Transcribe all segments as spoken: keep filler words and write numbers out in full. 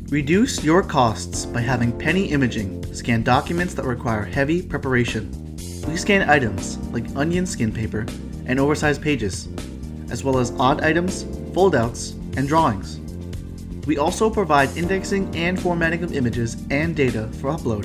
Reduce your costs by having Penny Imaging scan documents that require heavy preparation. We scan items like onion skin paper and oversized pages, as well as odd items, foldouts, and drawings. We also provide indexing and formatting of images and data for upload.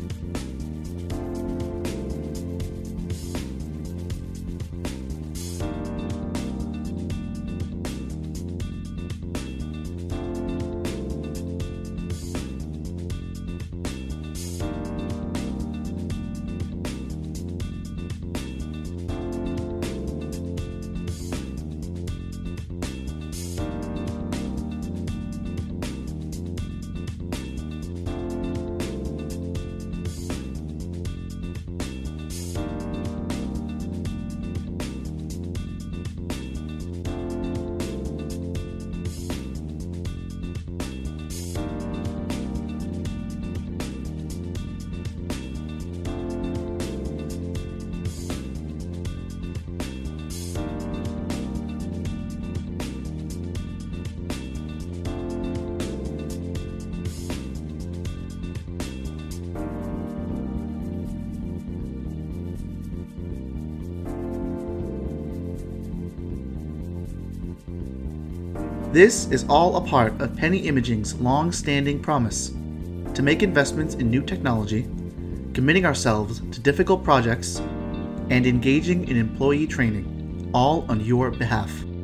This is all a part of Penny Imaging's long-standing promise to make investments in new technology, committing ourselves to difficult projects, and engaging in employee training, all on your behalf.